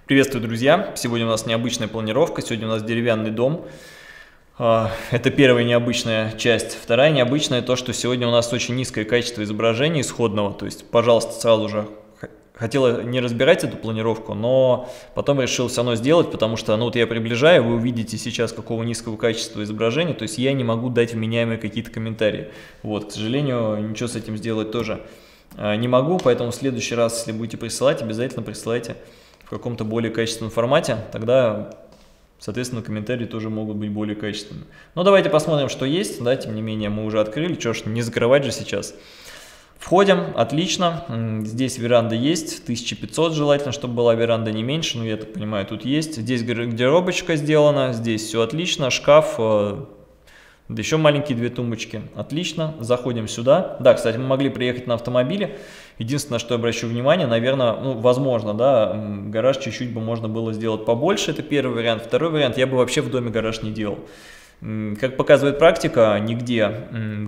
Приветствую, друзья! Сегодня у нас необычная планировка, сегодня у нас деревянный дом. Это первая необычная часть. Вторая необычная то, что сегодня у нас очень низкое качество изображения исходного. То есть, пожалуйста, сразу же хотела не разбирать эту планировку, но потом решил все равно сделать, потому что, ну вот я приближаю, вы увидите сейчас какого низкого качества изображения, то есть я не могу дать вменяемые какие-то комментарии. Вот, к сожалению, ничего с этим сделать тоже не могу, поэтому в следующий раз, если будете присылать, обязательно присылайте в каком-то более качественном формате, тогда, соответственно, комментарии тоже могут быть более качественными. Но давайте посмотрим, что есть, да, тем не менее, мы уже открыли, что ж, не закрывать же сейчас. Входим, отлично, здесь веранда есть, 1500 желательно, чтобы была веранда не меньше, ну, я так понимаю, тут есть. Здесь гардеробочка сделана, здесь все отлично, шкаф, да еще маленькие две тумбочки, отлично, заходим сюда. Да, кстати, мы могли приехать на автомобиле. Единственное, что я обращу внимание, наверное, ну, возможно, да, гараж чуть-чуть бы можно было сделать побольше, это первый вариант. Второй вариант, я бы вообще в доме гараж не делал. Как показывает практика, нигде,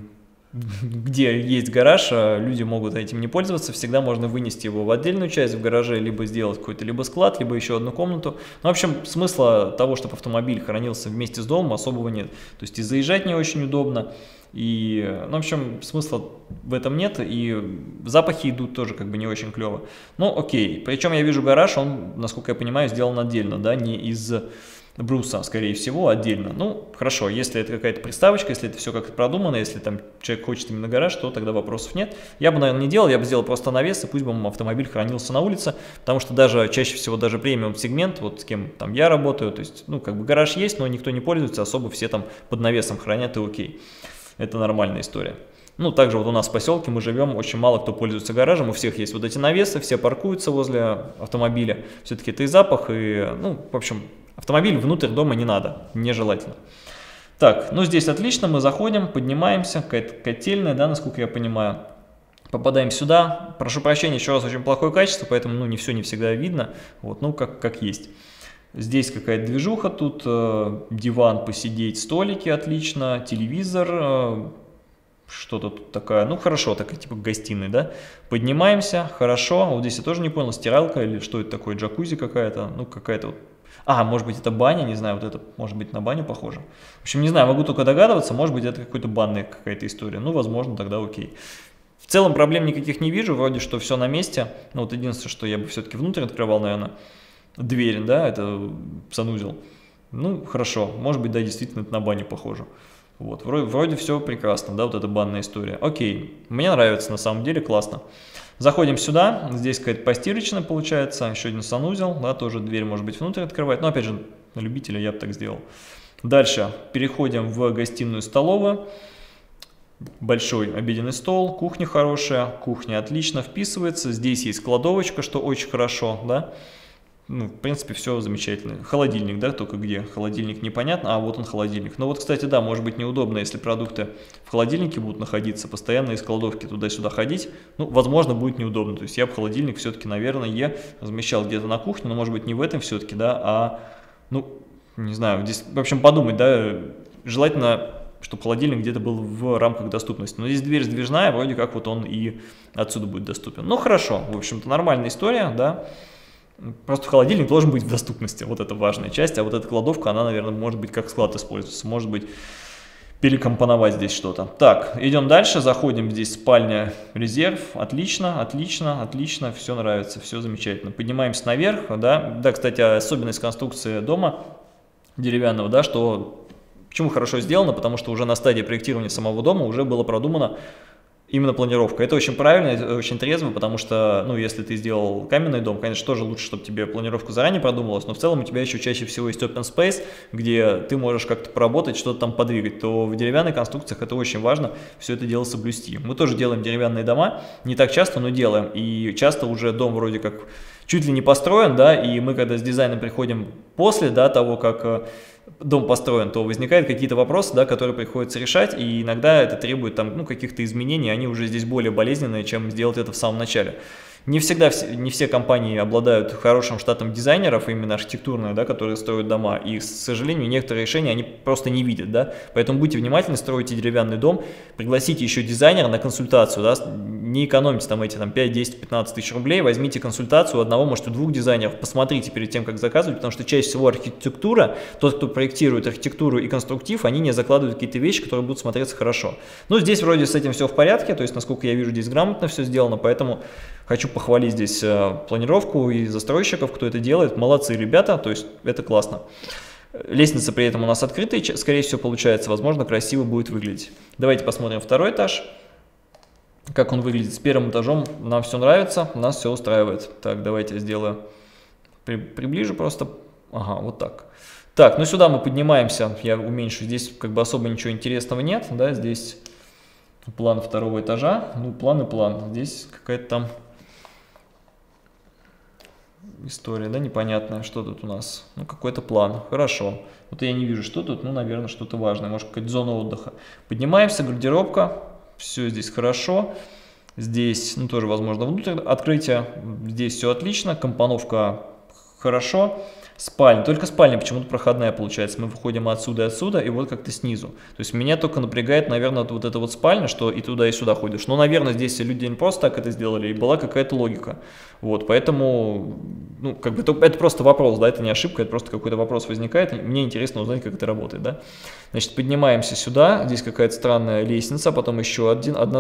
где есть гараж, люди могут этим не пользоваться, всегда можно вынести его в отдельную часть в гараже, либо сделать какой-то либо склад, либо еще одну комнату. Ну, в общем, смысла того, чтобы автомобиль хранился вместе с домом, особого нет. То есть и заезжать не очень удобно, и, ну, в общем, смысла в этом нет, и запахи идут тоже как бы не очень клево. Ну, окей, причем я вижу гараж, он, насколько я понимаю, сделан отдельно, да, не из бруса, скорее всего, отдельно. Ну, хорошо, если это какая-то приставочка, если это все как-то продумано, если там человек хочет именно гараж, то тогда вопросов нет. Я бы, наверное, не делал, я бы сделал просто навес, и пусть бы автомобиль хранился на улице, потому что даже чаще всего даже премиум-сегмент, вот с кем там я работаю, то есть, ну, как бы гараж есть, но никто не пользуется, особо все там под навесом хранят, и окей. Это нормальная история. Ну, также вот у нас в поселке мы живем, очень мало кто пользуется гаражем, у всех есть вот эти навесы, все паркуются возле автомобиля, все-таки это и запах, и, ну, в общем, автомобиль внутрь дома не надо, нежелательно. Так, ну здесь отлично, мы заходим, поднимаемся, какая-то котельная, да, насколько я понимаю. Попадаем сюда, прошу прощения, еще раз, очень плохое качество, поэтому, ну, не все не всегда видно, вот, ну, как есть. Здесь какая-то движуха, тут диван посидеть, столики отлично, телевизор, что-то тут такая, ну хорошо, такая типа гостиная, да. Поднимаемся, хорошо, вот здесь я тоже не понял, стиралка или что это такое, джакузи какая-то, ну какая-то вот. А, может быть это баня, не знаю, вот это может быть на баню похоже. В общем, не знаю, могу только догадываться, может быть это какой-то банная какая-то история, ну возможно тогда окей. В целом проблем никаких не вижу, вроде что все на месте, ну вот единственное, что я бы все-таки внутрь открывал, наверное, дверь, да, это санузел. Ну, хорошо, может быть, да, действительно это на баню похоже. Вот, вроде все прекрасно, да, вот эта банная история. Окей, мне нравится, на самом деле, классно. Заходим сюда, здесь какая-то постирочная получается, еще один санузел, да, тоже дверь может быть внутрь открывать, но опять же, на любителя я бы так сделал. Дальше переходим в гостиную-столовую. Большой обеденный стол, кухня хорошая, кухня отлично вписывается, здесь есть кладовочка, что очень хорошо, да. Ну, в принципе, все замечательно. Холодильник, да, только где? Холодильник непонятно, а вот он холодильник. Но вот, кстати, да, может быть неудобно, если продукты в холодильнике будут находиться, постоянно из кладовки туда-сюда ходить. Ну, возможно, будет неудобно. То есть я бы холодильник все-таки, наверное, размещал где-то на кухне, но, может быть, не в этом все-таки, да, а, ну, не знаю, здесь, в общем, подумать, да, желательно, чтобы холодильник где-то был в рамках доступности. Но здесь дверь сдвижная, вроде как вот он и отсюда будет доступен. Ну, хорошо, в общем-то, нормальная история, да. Просто холодильник должен быть в доступности, вот это важная часть, а вот эта кладовка, она, наверное, может быть как склад используется, может быть перекомпоновать здесь что-то. Так, идем дальше, заходим, здесь спальня, резерв, отлично, отлично, отлично, все нравится, все замечательно. Поднимаемся наверх, да, кстати, особенность конструкции дома деревянного, да, что, почему хорошо сделано, потому что уже на стадии проектирования самого дома уже было продумано, именно планировка. Это очень правильно, это очень трезво, потому что, ну, если ты сделал каменный дом, конечно, тоже лучше, чтобы тебе планировка заранее продумалась, но в целом у тебя еще чаще всего есть open space, где ты можешь как-то поработать, что-то там подвигать, то в деревянных конструкциях это очень важно, все это дело соблюсти. Мы тоже делаем деревянные дома, не так часто, но делаем, и часто уже дом вроде как чуть ли не построен, да, и мы когда с дизайном приходим после, да, того, как дом построен, то возникают какие-то вопросы, да, которые приходится решать, и иногда это требует там, ну, каких-то изменений, они уже здесь более болезненные, чем сделать это в самом начале. Не всегда, не все компании обладают хорошим штатом дизайнеров, именно архитектурные, да, которые строят дома, и, к сожалению, некоторые решения они просто не видят, да, поэтому будьте внимательны, строите деревянный дом, пригласите еще дизайнера на консультацию, да, не экономьте там эти 5, 10, 15 тысяч рублей, возьмите консультацию у одного, может, у двух дизайнеров, посмотрите перед тем, как заказывать, потому что чаще всего архитектура, тот, кто проектирует архитектуру и конструктив, они не закладывают какие-то вещи, которые будут смотреться хорошо. Ну, здесь вроде с этим все в порядке, то есть, насколько я вижу, здесь грамотно все сделано, поэтому хочу похвалить здесь планировку и застройщиков, кто это делает, молодцы ребята, то есть это классно. Лестница при этом у нас открытая, скорее всего, получается, возможно, красиво будет выглядеть. Давайте посмотрим второй этаж. Как он выглядит с первым этажом, нам все нравится, нас все устраивает. Так, давайте я сделаю, приближу просто, ага, вот так. Так, ну сюда мы поднимаемся, я уменьшу, здесь как бы особо ничего интересного нет, да, здесь план второго этажа, ну план и план, здесь какая-то там история, да, непонятная, что тут у нас, ну какой-то план, хорошо, вот я не вижу, что тут, ну наверное что-то важное, может какая-то зона отдыха. Поднимаемся, гардеробка. Все здесь хорошо, здесь, ну, тоже возможно внутрь открытие, здесь все отлично, компоновка хорошо, спальня, только спальня почему-то проходная получается, мы выходим отсюда и отсюда, и вот как-то снизу, то есть меня только напрягает, наверное, вот эта вот спальня, что и туда, и сюда ходишь, но, наверное, здесь люди не просто так это сделали, и была какая-то логика, вот, поэтому, ну, как бы это просто вопрос, да, это не ошибка, это просто какой-то вопрос возникает, и мне интересно узнать, как это работает, да. Значит, поднимаемся сюда, здесь какая-то странная лестница, потом еще одна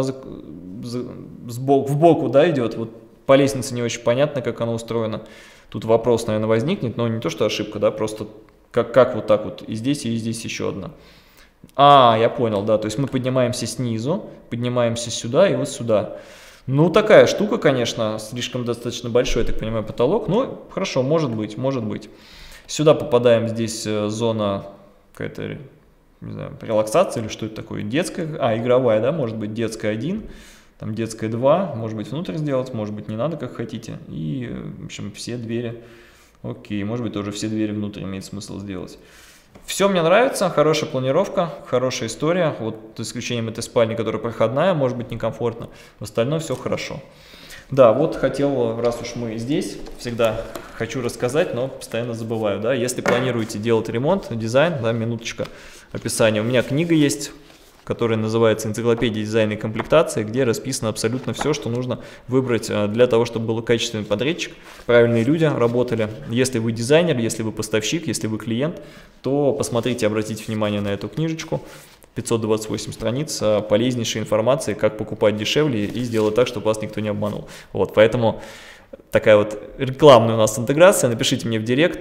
сбоку, да, идет, вот по лестнице не очень понятно, как она устроена. Тут вопрос, наверное, возникнет, но не то, что ошибка, да, просто как вот так вот, и здесь еще одна. А, я понял, да, то есть мы поднимаемся снизу, поднимаемся сюда и вот сюда. Ну, такая штука, конечно, слишком достаточно большой, я так понимаю, потолок, но хорошо, может быть, может быть. Сюда попадаем, здесь зона какая-то, не знаю, релаксация или что это такое, детская, игровая, да, может быть, детская 1. Там детская 2, может быть внутрь сделать, может быть не надо, как хотите. И, в общем, все двери, окей, может быть тоже все двери внутрь имеет смысл сделать. Все мне нравится, хорошая планировка, хорошая история. Вот за исключением этой спальни, которая проходная, может быть некомфортно. В остальном все хорошо. Да, вот хотел, раз уж мы здесь, всегда хочу рассказать, но постоянно забываю. Да, если планируете делать ремонт, дизайн, да, минуточка описания. У меня книга есть, которая называется «Энциклопедия дизайна и комплектации», где расписано абсолютно все, что нужно выбрать для того, чтобы был качественный подрядчик, правильные люди работали. Если вы дизайнер, если вы поставщик, если вы клиент, то посмотрите, обратите внимание на эту книжечку. 528 страниц полезнейшей информации, как покупать дешевле и сделать так, чтобы вас никто не обманул. Вот, поэтому такая вот рекламная у нас интеграция. Напишите мне в директ,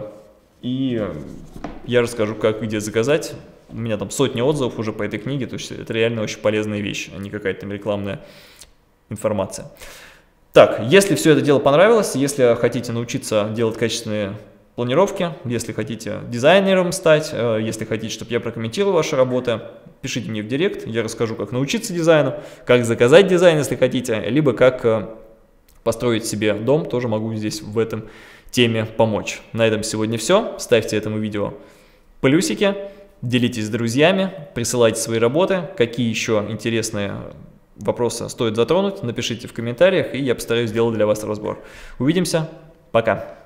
и я расскажу, как где заказать. У меня там сотни отзывов уже по этой книге, то есть это реально очень полезная вещь, а не какая-то там рекламная информация. Так, если все это дело понравилось, если хотите научиться делать качественные планировки, если хотите дизайнером стать, если хотите, чтобы я прокомментировал ваши работы, пишите мне в директ, я расскажу, как научиться дизайну, как заказать дизайн, если хотите, либо как построить себе дом, тоже могу здесь в этом теме помочь. На этом сегодня все, ставьте этому видео плюсики. Делитесь с друзьями, присылайте свои работы, какие еще интересные вопросы стоит затронуть, напишите в комментариях, и я постараюсь сделать для вас разбор. Увидимся, пока!